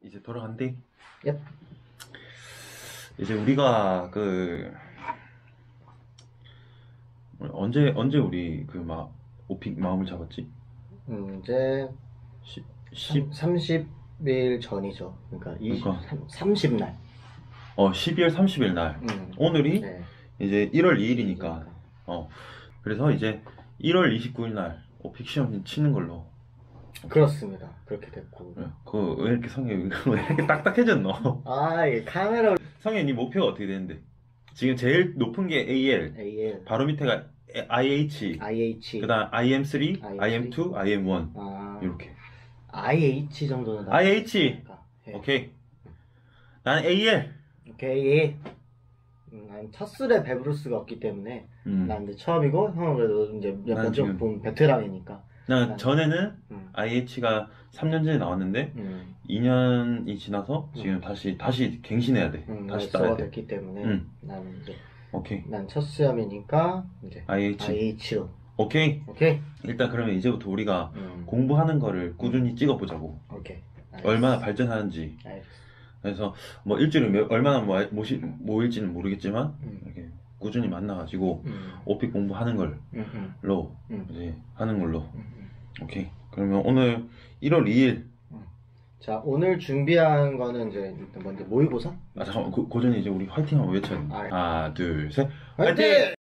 이제 돌아간대. 예. 이제 우리가 언제 우리 오픽 마음을 잡았지? 이제 10 30일 전이죠. 그러니까 30날. 12월 30일 날. 오늘이 네. 이제 1월 2일이니까. 그래서 이제 1월 29일 날 오픽 시험 치는 걸로. 그렇습니다. 그렇게 됐고. 왜 이렇게 성현이 왜 이렇게 딱딱해졌노? 이 카메라. 성현이 목표가 어떻게 되는데? 지금 제일 높은 게 AL. 바로 밑에가 IH. 그다음 IM3, IM2, IM1. 이렇게. IH 정도는 IH. 오케이. 난 AL. 오케이. 난 첫 술에 배부를 수가 없기 때문에 난 이제 처음이고, 형은 그래도 이제 몇 번 좀 본 베테랑이니까. 난 전에는 IH가 3년 전에 나왔는데 2년이 지나서 지금 다시 갱신해야 돼. 다시 따야 돼. 됐기 때문에 나는 이제 오케이. 난 첫 시험이니까 이제 IH로. 오케이. 일단 그러면 이제부터 우리가 공부하는 거를 꾸준히 찍어보자고. 오케이. 얼마나 발전하는지. 그래서 뭐 일주일에 얼마나 모일지는 모르겠지만 이렇게 꾸준히 만나가지고 오픽 공부하는 걸로 이제 하는 걸로. 오케이. 그러면 오늘 1월 2일. 자, 오늘 준비한 거는 이제 먼저 모의고사. 잠깐만, 고전이 이제 우리 화이팅 한번 외쳐야 돼. 하나, 둘, 셋, 화이팅!